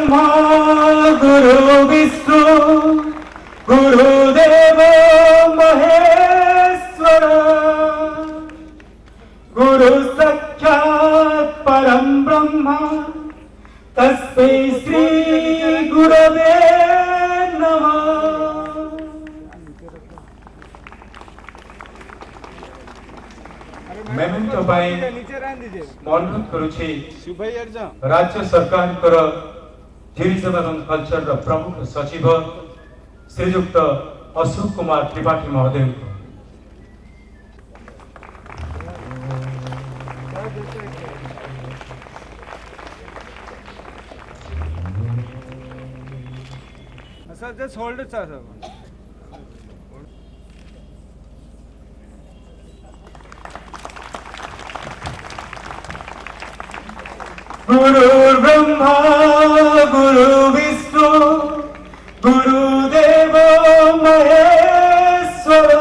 ब्रह्मा गुरु विष्णु गुरुदेव महेश्वर गुरु साक्षात् परम ब्रह्म तस्मै श्री गुरवे नमः। मेमेंटो पाई अनुरोध करुछि राज्य सरकार टूरिज्म एवं कल्चर प्रमुख सचिव श्रीयुक्त अशोक कुमार त्रिपाठी महोदय Sir, just hold it, sir. गुरु ब्रह्मा गुरु विष्णु गुरुदेव महेश्वर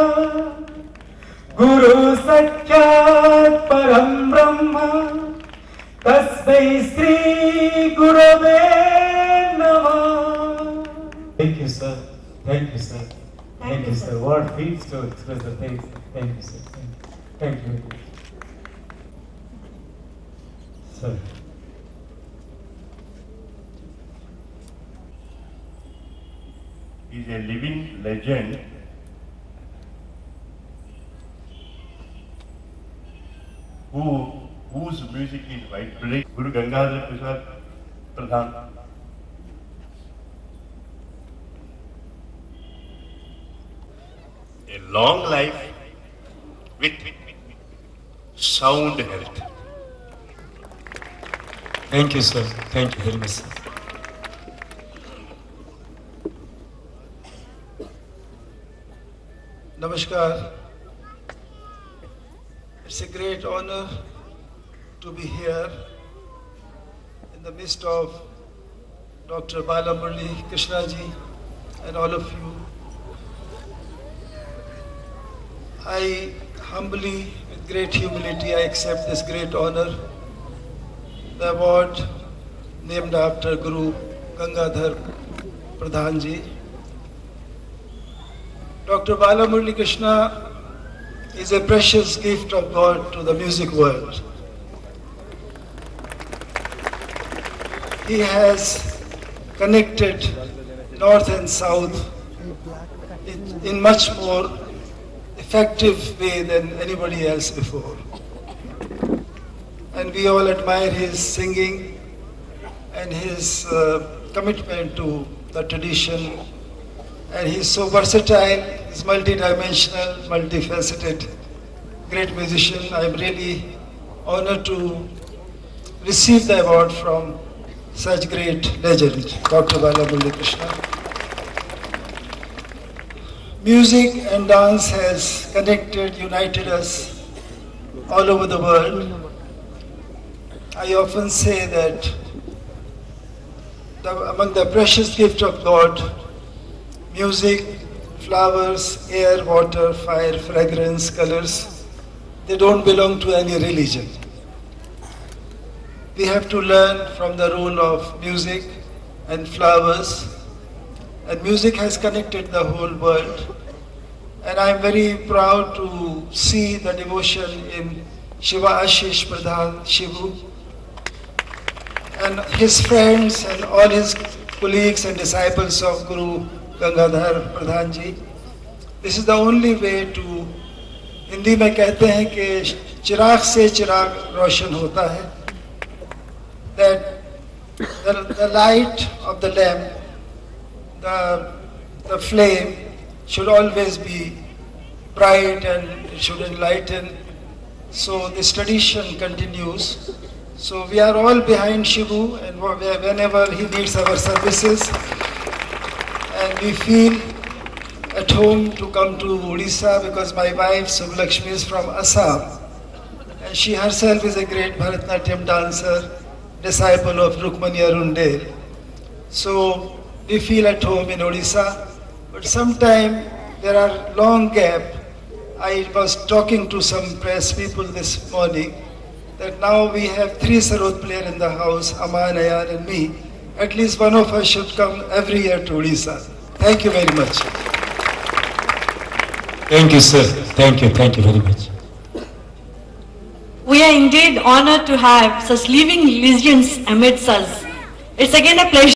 गुरु साक्षात् परम ब्रह्म तस्मै श्री गुरवे नमः। Thank you, sir. Thank you, sir. Thank you, sir. Word feels to express the thanks. Thank you, sir. Thank you. Sir. He is a living legend whose music is vibrant. Guru Gangadhar Prasad Pradhan. A long life with sound health. Thank you, sir. Thank you very much, sir. Namaskar. It's a great honor to be here in the midst of Dr. Balamurali Krishna ji and all of you. I humbly, with great humility, I accept this great honor, the award named after Guru Gangadhar Pradhan ji. Dr. Balamurali Krishna is a precious gift of God to the music world. He has connected North and South in much more effective way than anybody else before. And we all admire his singing and his commitment to the tradition. And he's so versatile, he's multi-dimensional, multifaceted, great musician. I'm really honored to receive the award from such great legend, Dr. Balamurali Krishna. Music and dance has connected, united us all over the world. I often say that among the precious gift of God, music, flowers, air, water, fire, fragrance, colors, they don't belong to any religion. We have to learn from the role of music and flowers, and music has connected the whole world. And I am very proud to see the devotion in Shiva Ashish Pradhan, Shivu, and his friends and all his colleagues and disciples of Guru Gangadhar Pradhan ji. This is the only way to, Hindi में कहते हैं कि चिराग से चिराग रोशन होता है, that the light of the lamp, the flame should always be bright and it should enlighten. So this tradition continues. So we are all behind Shivu, and whenever he needs our services, and we feel at home to come to Odisha because my wife Subhalakshmi is from Assam, and she herself is a great Bharatanatyam dancer, disciple of Rukmani Arundel. So we feel at home in Odisha, but sometimes there are long gap. I was talking to some press people this morning that now we have 3 sarod players in the house, Aman, Ayan and me, at least one of us should come every year to Odisha. Thank you very much. Thank you, sir. Thank you very much. We are indeed honored to have such living legends amidst us. It's again a pleasure